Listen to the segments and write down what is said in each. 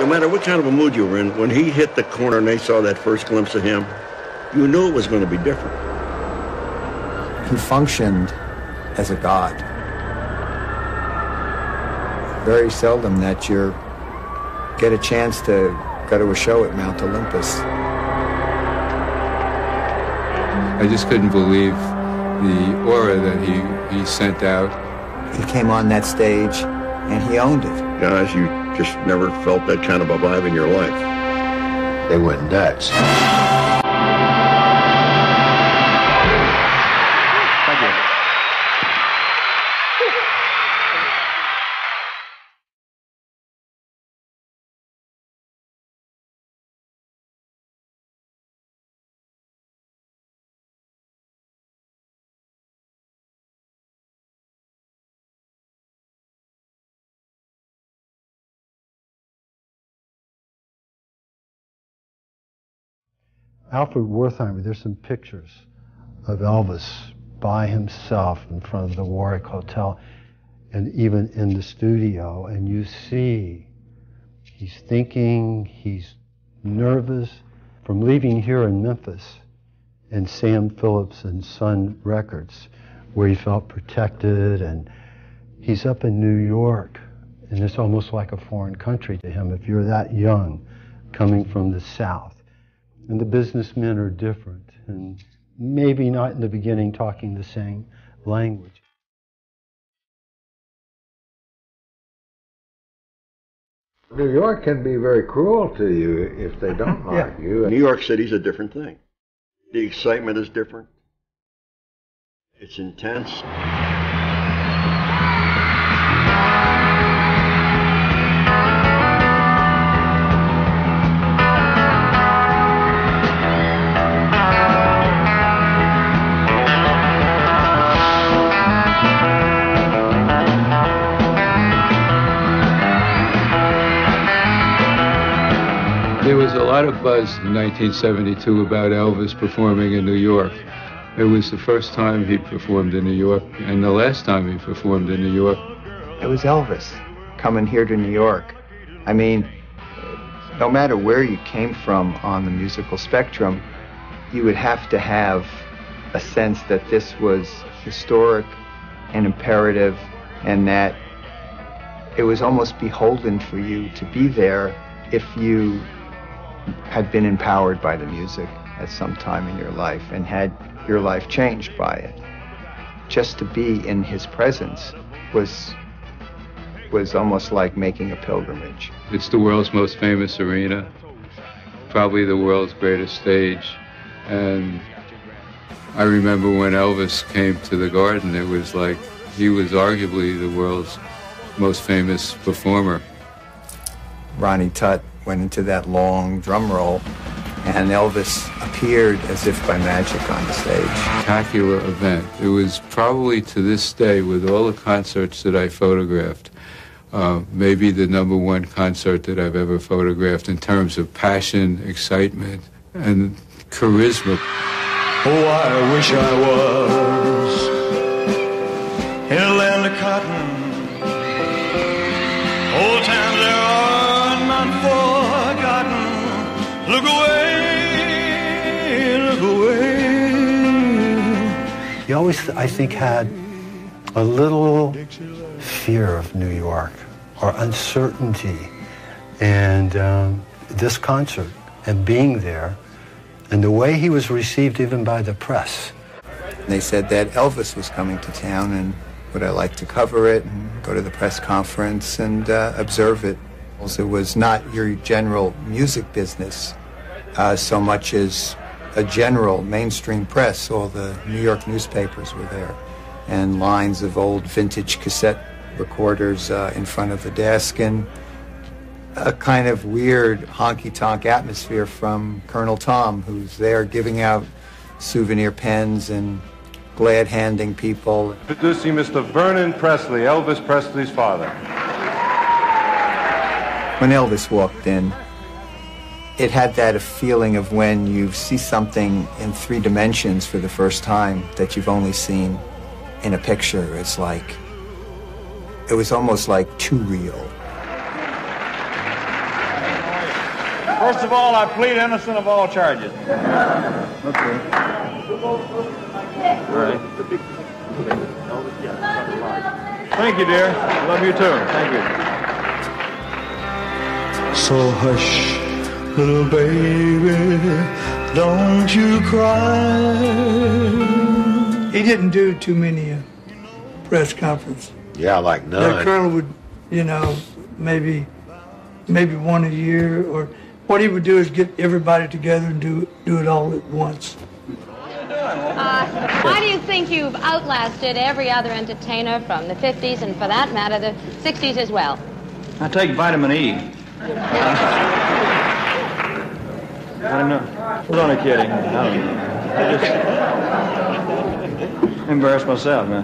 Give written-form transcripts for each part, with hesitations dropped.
No matter what kind of a mood you were in, when he hit the corner and they saw that first glimpse of him, you knew it was going to be different. He functioned as a god. Very seldom that you get a chance to go to a show at Mount Olympus. I just couldn't believe the aura that he sent out. He came on that stage and he owned it. Guys, you just never felt that kind of a vibe in your life. They went nuts. Thank you. Alfred Wertheimer, there's some pictures of Elvis by himself in front of the Warwick Hotel and even in the studio, and you see he's thinking, he's nervous. From leaving here in Memphis and Sam Phillips and Sun Records, where he felt protected, and he's up in New York, and it's almost like a foreign country to him if you're that young, coming from the South. And the businessmen are different, and maybe not in the beginning talking the same language. New York can be very cruel to you if they don't like you. New York City's a different thing. The excitement is different. It's intense. There was a lot of buzz in 1972 about Elvis performing in New York. It was the first time he performed in New York, and the last time he performed in New York. It was Elvis coming here to New York. I mean, no matter where you came from on the musical spectrum, you would have to have a sense that this was historic and imperative, and that it was almost beholden for you to be there if you had been empowered by the music at some time in your life and had your life changed by it. Just to be in his presence was almost like making a pilgrimage. It's the world's most famous arena, probably the world's greatest stage. And I remember when Elvis came to the Garden, it was like he was arguably the world's most famous performer. Ronnie Tutt went into that long drum roll, and Elvis appeared as if by magic on the stage. Spectacular event. It was probably to this day, with all the concerts that I photographed, maybe the #1 concert that I've ever photographed in terms of passion, excitement, and charisma. Oh, I wish I was in a land of cotton. Old times there are not forgotten. Look away, look away. He always, I think, had a little fear of New York or uncertainty. And this concert and being there and the way he was received even by the press. They said that Elvis was coming to town, and would I like to cover it and go to the press conference and observe it. It was not your general music business so much as a general mainstream press. All the New York newspapers were there, and lines of old vintage cassette recorders in front of the desk, and a kind of weird honky-tonk atmosphere from Colonel Tom, who's there giving out souvenir pens and glad-handing people. Introducing Mr. Vernon Presley, Elvis Presley's father. When Elvis walked in, it had that feeling of when you see something in 3 dimensions for the first time that you've only seen in a picture. It's like, it was almost like too real. First of all, I plead innocent of all charges. Okay. All right. Thank you, dear. Love you too. Thank you. So hush, little baby, don't you cry. He didn't do too many press conferences. Yeah, like none. That Colonel would, you know, maybe one a year, or what he would do is get everybody together and do it all at once. Why do you think you've outlasted every other entertainer from the 50s and, for that matter, the 60s as well? I take vitamin E. I don't know. I was only kidding. I just embarrassed myself, man.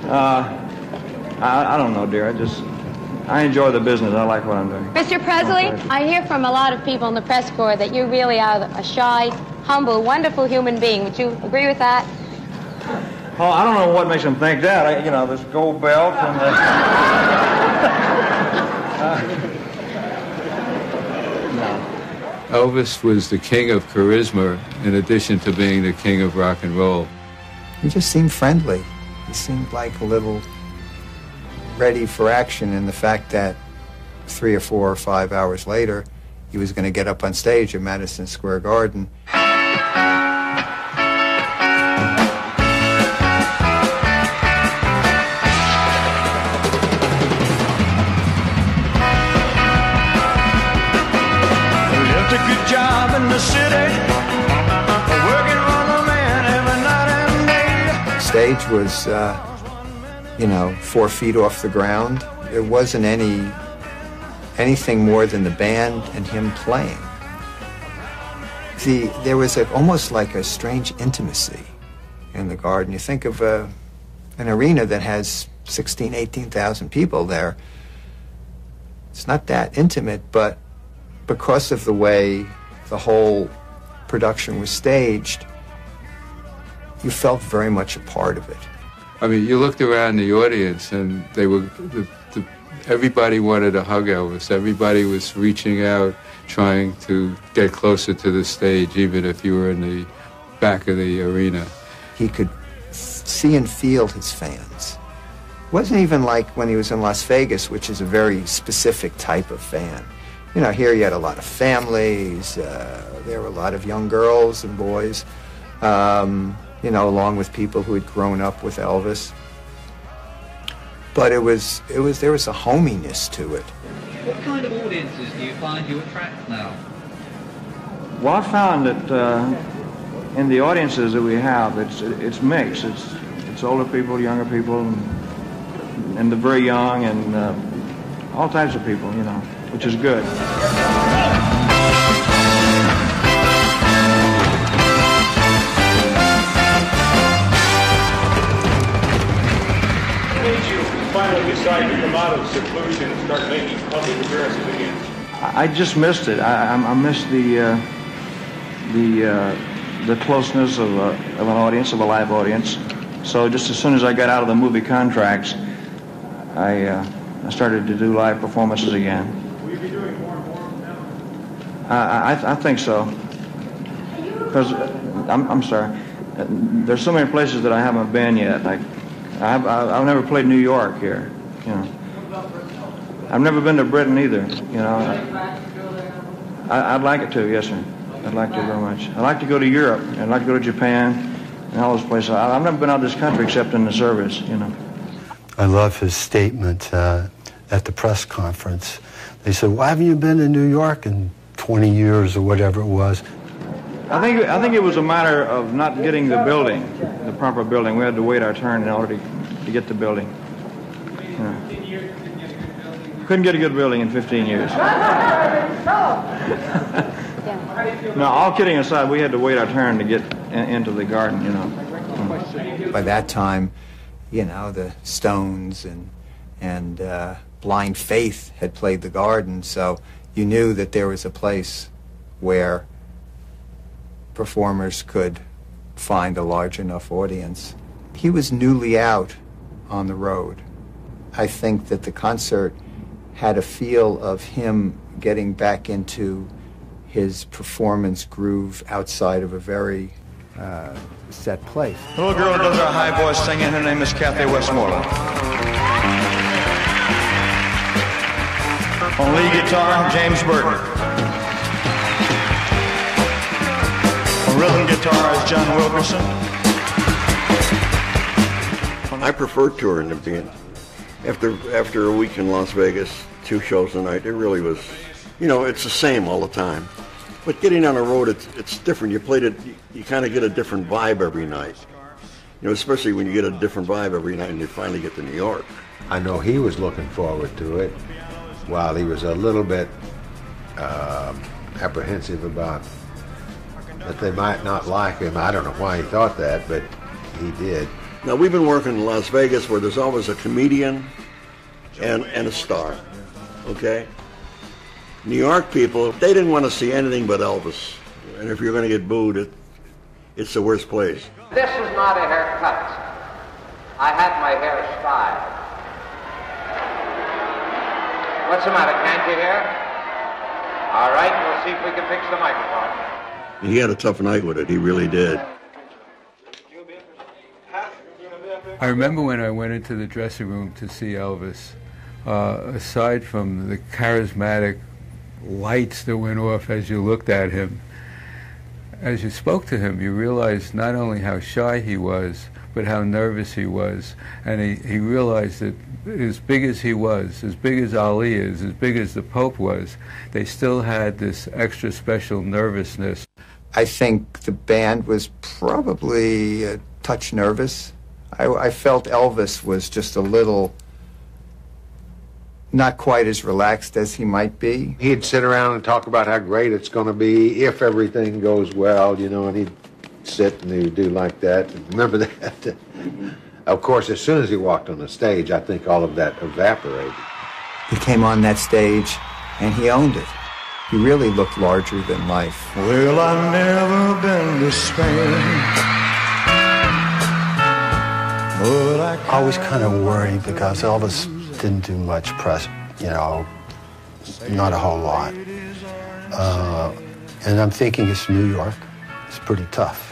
I don't know, dear. I enjoy the business. I like what I'm doing. Mr. Presley, I hear from a lot of people in the press corps that you really are a shy, humble, wonderful human being. Would you agree with that? Oh, I don't know what makes them think that. You know, this gold belt and the... Elvis was the king of charisma in addition to being the king of rock and roll. He just seemed friendly. He seemed like a little ready for action, and the fact that 3 or 4 or 5 hours later he was going to get up on stage at Madison Square Garden. Job in the city, working on the man every night and day. Stage was, 4 feet off the ground. There wasn't anything more than the band and him playing. There was almost like a strange intimacy in the Garden. You think of an arena that has 16,000, 18,000 people there. It's not that intimate, but because of the way the whole production was staged, you felt very much a part of it. I mean, you looked around the audience and they were, everybody wanted to hug Elvis. Everybody was reaching out, trying to get closer to the stage, even if you were in the back of the arena. He could see and feel his fans. It wasn't even like when he was in Las Vegas, which is a very specific type of fan. You know, here you had a lot of families, there were a lot of young girls and boys, along with people who had grown up with Elvis. But there was a hominess to it. What kind of audiences do you find you attract now? Well, I found that in the audiences that we have, it's mixed. It's older people, younger people, and the very young, and all types of people, which is good. When did you finally decide to come out of seclusion and start making public appearances again? I just missed it. I missed the closeness of an audience, of a live audience. So just as soon as I got out of the movie contracts, I started to do live performances again. Will you be doing more and more now? I think so. Because I'm sorry, there's so many places that I haven't been yet. Like I've never played New York here. I've never been to Britain either. I'd like it to. Yes, sir. I'd like to very much. I'd like to go to Europe. I'd like to go to Japan and all those places. I've never been out of this country except in the service. I love his statement at the press conference. They said, "Why haven't you been to New York in 20 years or whatever it was?" I think it was a matter of not getting the building, the proper building. We had to wait our turn in order to get the building. Couldn't get a good building in 15 years. No, all kidding aside, we had to wait our turn to get into the Garden. By that time, the Stones and Blind Faith had played the Garden, so you knew that there was a place where performers could find a large enough audience. He was newly out on the road. I think that the concert had a feel of him getting back into his performance groove outside of a very set place. The little girl who does our high voice singing, her name is Kathy Westmoreland. On lead guitar, James Burton. On rhythm guitar is John Wilkerson. I prefer touring to being. After a week in Las Vegas, 2 shows a night, it really was, it's the same all the time. But getting on the road, it's different. You kind of get a different vibe every night. Especially when you get a different vibe every night and you finally get to New York. I know he was looking forward to it, while he was a little bit apprehensive about that they might not like him. I don't know why he thought that, but he did. Now, we've been working in Las Vegas where there's always a comedian and a star, okay? New York people, they didn't want to see anything but Elvis. And if you're going to get booed, it's the worst place. This is not a haircut. I had my hair styled. What's the matter, can't you hear? All right, we'll see if we can fix the microphone. He had a tough night with it, he really did. I remember when I went into the dressing room to see Elvis, aside from the charismatic lights that went off as you looked at him, as you spoke to him, you realized not only how shy he was, but how nervous he was. And he realized that as big as he was, as big as Ali is, as big as the Pope was, they still had this extra special nervousness. I think the band was probably a touch nervous. I felt Elvis was just a little not quite as relaxed as he might be. He'd sit around and talk about how great it's going to be if everything goes well, and he'd sit and he'd do like that. Remember that? Of course, as soon as he walked on the stage, I think all of that evaporated. He came on that stage and he owned it. He really looked larger than life. Well, I've never been to Spain. I was kind of worried because Elvis didn't do much press, not a whole lot. And I'm thinking it's New York. It's pretty tough,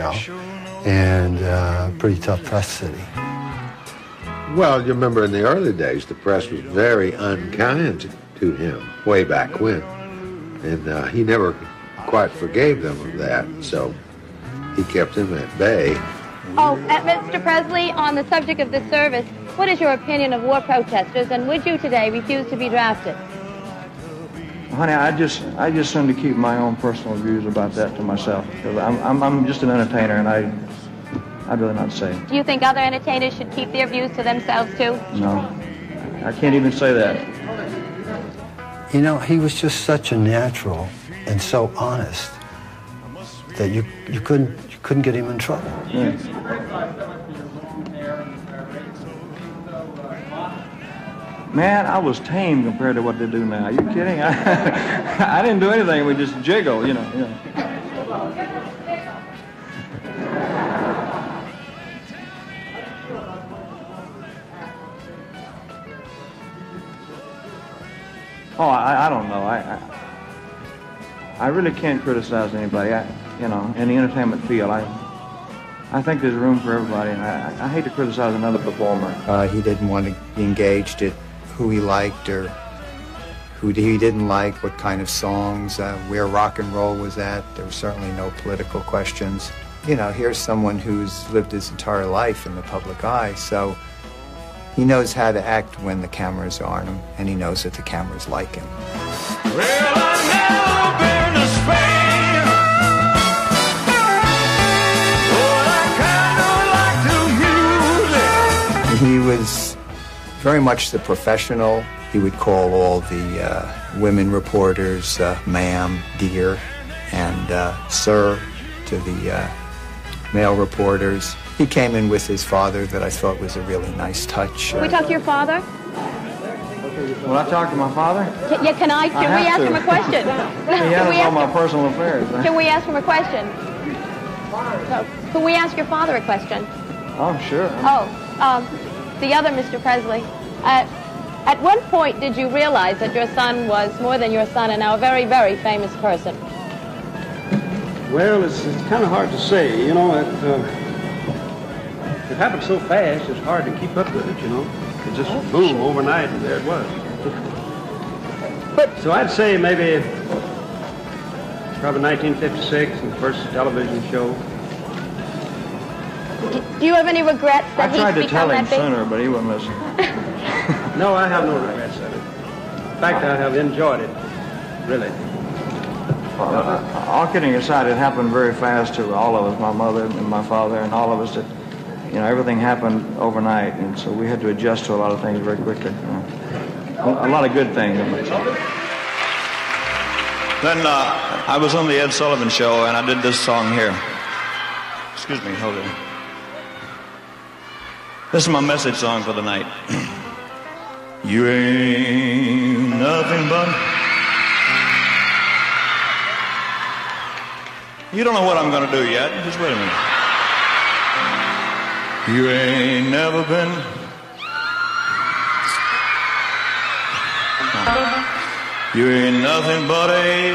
and pretty tough press city. Well, you remember in the early days, the press was very unkind to him way back when. And he never quite forgave them of that, so he kept them at bay. Oh, Mr. Presley, on the subject of this service, what is your opinion of war protesters, and would you today refuse to be drafted? Honey, I just seem to keep my own personal views about that to myself, because I'm just an entertainer, and I'd rather not say. Do you think other entertainers should keep their views to themselves too? No, I can't even say that. He was just such a natural and so honest that you couldn't get him in trouble. Yeah. Man, I was tame compared to what they do now. Are you kidding? I didn't do anything. We just jiggle, Oh, I don't know. I really can't criticize anybody. In the entertainment field, I think there's room for everybody, and I hate to criticize another performer. He didn't want to be engaged at who he liked or who he didn't like, what kind of songs, where rock and roll was at. There were certainly no political questions. Here's someone who's lived his entire life in the public eye, so he knows how to act when the cameras are on him, and he knows that the cameras like him. Well, I've never been to Spain, but I kind of like the music. He was very much the professional. He would call all the women reporters ma'am, dear, and sir to the male reporters. He came in with his father that I thought was a really nice touch. Can we talk to your father? Will I talk to my father? Can we ask him a question? He handles all my personal affairs. Right? Can we ask him a question? Can we ask your father a question? Oh, sure. The other Mr. Presley. At what point did you realize that your son was more than your son and now a very, very famous person? Well, it's kind of hard to say. You know, it happened so fast, it's hard to keep up with it, you know. It just boom, overnight, and there it was. So I'd say maybe probably 1956, the first television show. Do you have any regrets that I tried he's to tell become him that big? sooner, but he wouldn't listen. No, I have no regrets of it. In fact, I have enjoyed it, really. All kidding aside, it happened very fast to all of us, my mother and my father and all of us. That, you know, everything happened overnight, and so we had to adjust to a lot of things very quickly. A lot of good things. Then I was on the Ed Sullivan Show, and I did this song here. Excuse me, hold it. This is my message song for the night. You ain't nothing but... You don't know what I'm going to do yet. Just wait a minute. You ain't never been... You ain't nothing but a...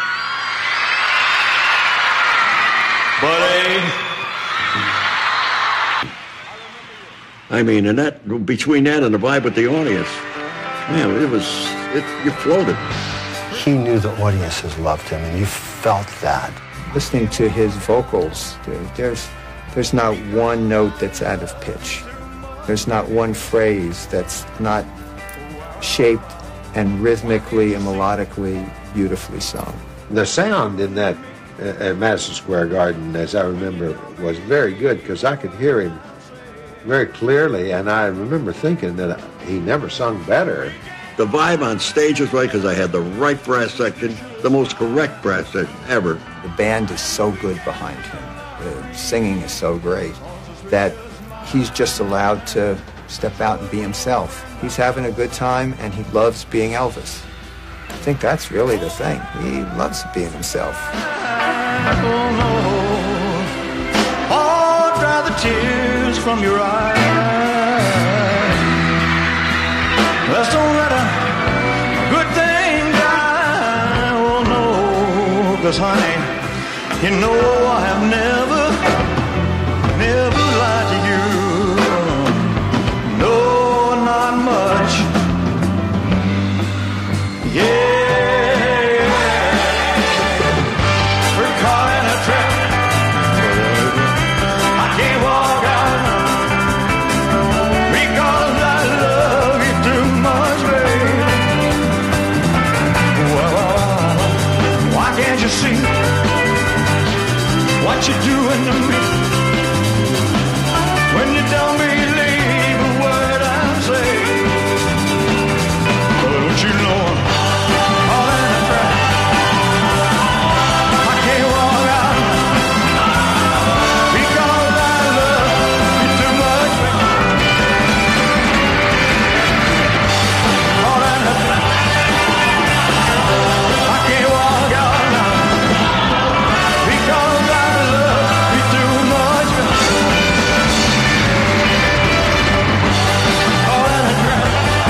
I mean, and that, between that and the vibe with the audience, man, you floated. He knew the audiences loved him, and you felt that. Listening to his vocals, there's not one note that's out of pitch. There's not one phrase that's not shaped and rhythmically and melodically beautifully sung. The sound in that at Madison Square Garden, as I remember, was very good because I could hear him very clearly, and I remember thinking that he never sung better. The vibe on stage was right because I had the right brass section, the most correct brass section ever. The band is so good behind him. The singing is so great that he's just allowed to step out and be himself. He's having a good time, and he loves being Elvis. I think that's really the thing. He loves being himself. Oh, dry the tears from your eyes. Let's don't let a good thing die. Oh no, 'cause honey, you know I have never lied to you. No, not much. Yeah. We're caught in a trap. I can't walk out because I love you too much, baby. Well, why can't you see what you're doing to me when you don't believe a word I say? Oh, don't you know I'm all in a trap? I can't walk out because I love you too much, baby. All in a trap. I can't walk out now because I love you too much, baby. All in a trap.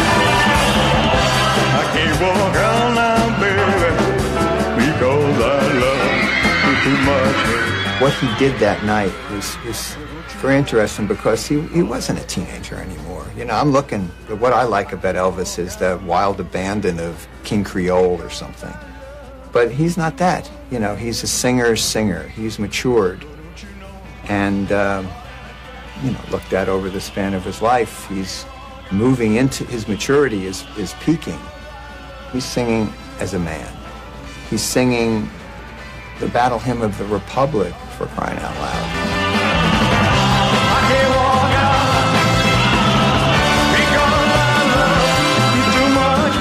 I can't walk out now, baby, because I love you too much, baby. What he did that night was very interesting because he wasn't a teenager anymore. You know, I'm looking at what I like about Elvis is the wild abandon of King Creole or something. But he's not that. You know, he's a singer's singer. He's matured. And, you know, looked at over the span of his life, he's moving into his maturity is peaking. He's singing as a man. He's singing the Battle Hymn of the Republic, for crying out loud. I can't walk out because I love you too much,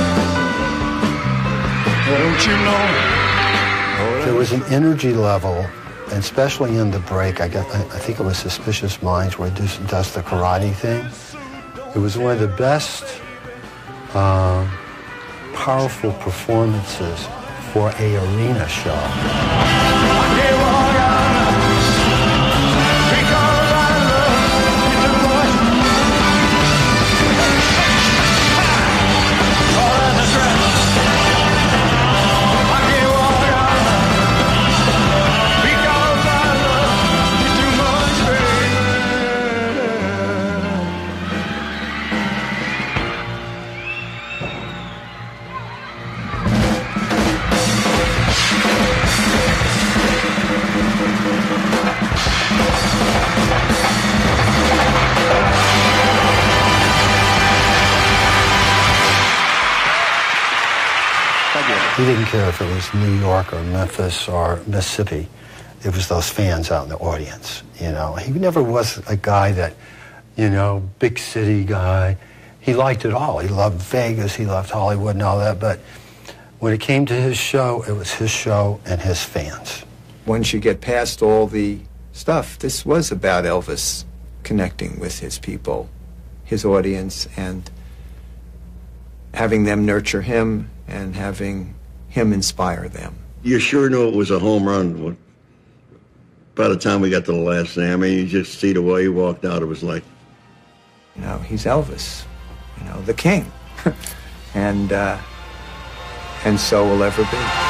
baby. Don't you know? There was an energy level, and especially in the break. I think it was Suspicious Minds where he does the karate thing. It was one of the best powerful performances for a arena show. Thank you. He didn't care if it was New York or Memphis or Mississippi. It was those fans out in the audience, you know. He never was a guy that, you know, big city guy. He liked it all. He loved Vegas, he loved Hollywood and all that, but when it came to his show, it was his show and his fans. Once you get past all the stuff, this was about Elvis connecting with his people, his audience, and having them nurture him and having him inspire them. You sure knew it was a home run by the time we got to the last thing. I mean, you just see the way he walked out, it was like... You know, he's Elvis, you know, the king. And so will ever be.